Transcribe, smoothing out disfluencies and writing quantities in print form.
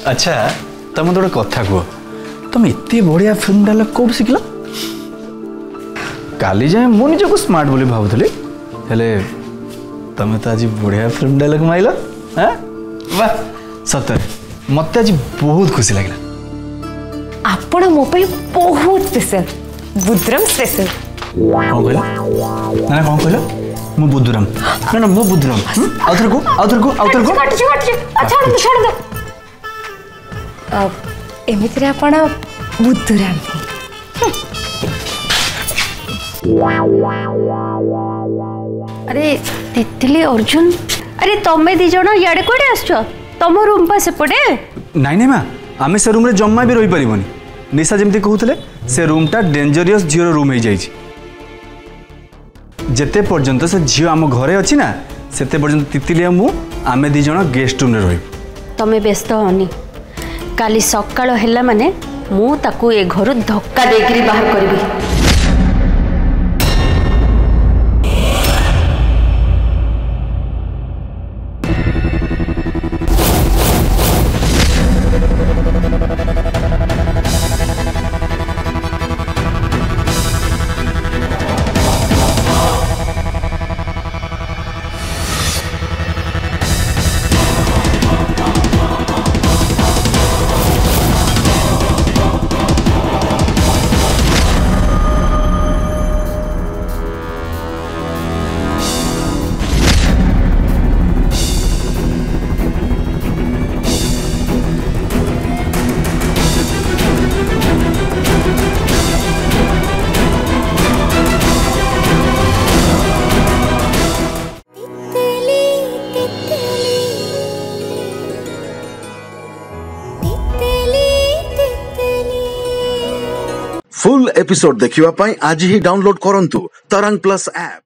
अच्छा तुम तो गोटे कथा कह तुम एत बढ़िया फिल्म डायलॉग कौट शिखल काली जाए मु निजक स्मार्ट बोली भावुली हेले तुम तो आज बढ़िया फिल्म डायलॉग माइल हाँ वाह सତରେ मत आज बहुत खुशी लगे आपण मो बहुत स्पेशल बुद्धराम स्पेशल कौन कहला ना कौन कहला मु बुद्धराम ना मु बुद्धराम आउथर को छोड़ दो एमिति रे आपण बुद्धराम अरे तितली अर्जुन अरे तमे दी जण याडे कोडे आछो तम रूम पास पड़े नाई नाई माँ आमे से रूम रे जम्मा भी रही पारिबनी निशा जमती कहूले से रूमटा डेंजरियस झीर रूम हो जाइए जेते पर्यंत से झील आम घरे अच्छी ना सेते पर्यंत तितली मु आमे दी जण गेस्ट रूम रे रही तमे व्यस्त होनी काली सकाळ हैला माने मु ताकू ए घर धक्का देकरी बाहर करबी फुल एपिसोड देखिवा पाई आज ही डाउनलोड करंतु तरंग प्लस ऐप।